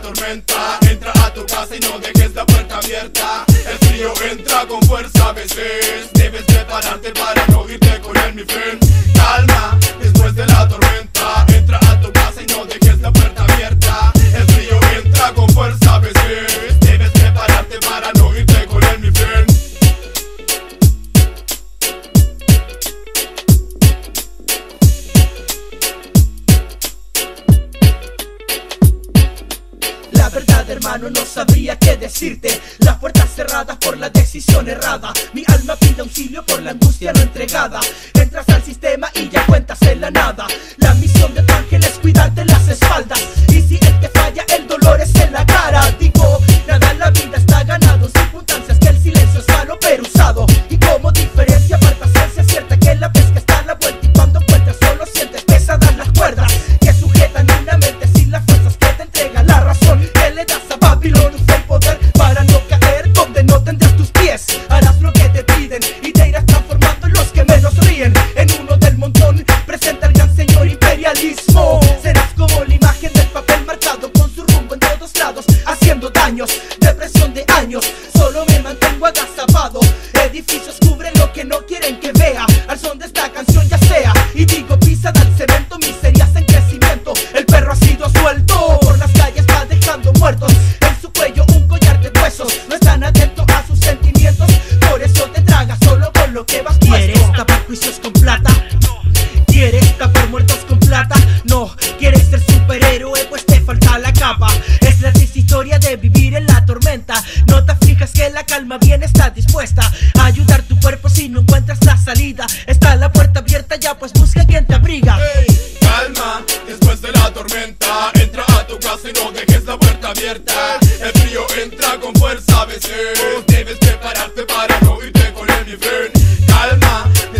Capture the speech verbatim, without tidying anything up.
tormenta, entra a tu casa y no dejes la puerta abierta. El frío entra con fuerza a veces, debes prepararte para no irte con él, mi friend. Calma, después de la tormenta, entra a tu casa y no dejes la puerta abierta. El frío entra con fuerza a veces, debes prepararte para no irte con él, mi friend. La verdad, hermano, no sabría qué decirte. Las puertas cerradas por la decisión errada. Mi alma pide auxilio por la angustia no entregada. Entras al sistema y ya cuentas en la nada. La misión de tu ángel es cuidarte las espaldas. Y si él te falla, el dolor es en la cara. Digo, nada en la vida está ganado. Circunstancias que el silencio es malo pero usado. Y como diferencia aparta ciencia cierta que la pesca está a la vuelta. Y cuando encuentras solo sientes pesadas las cuerdas que sujetan una mente sin las fuerzas que te entregan la razón. Que le das a Babilón el poder para no caer donde no tendrás tus pies. Harás lo que te piden y te irás transformando en los que menos ríen. En uno del montón presenta el gran señor imperialismo. Serás como la imagen del papel marcado con su rumbo en todos lados, haciendo daños, depresión de años. Solo me mantengo agazapado. Edificios cubren lo que no quieren que vea. Al son de esta canción ya sea, y digo pisada al cemento, miserias en crecimiento. El perro ha sido suelto, por las calles va dejando muertos. En su cuello un collar de huesos. No están atentos a sus sentimientos, por eso te tragas solo con lo que vas puesto. ¿Quieres tapar juicios con plata? ¿Quieres tapar muertos con plata? No. ¿Quieres ser superhéroe? Pues te falta la capa. Es la triste historia de vivir en la tormenta. No te aflijas que la calma bien está dispuesta a ayudar tu cuerpo si no encuentras la salida. Está la puerta abierta ya, pues busca quien te abriga. Hey, calma, después de la tormenta, entra a tu casa y no dejes la puerta abierta. El frío entra con fuerza a veces, debes prepararte para no irte con él, mi friend. Calma,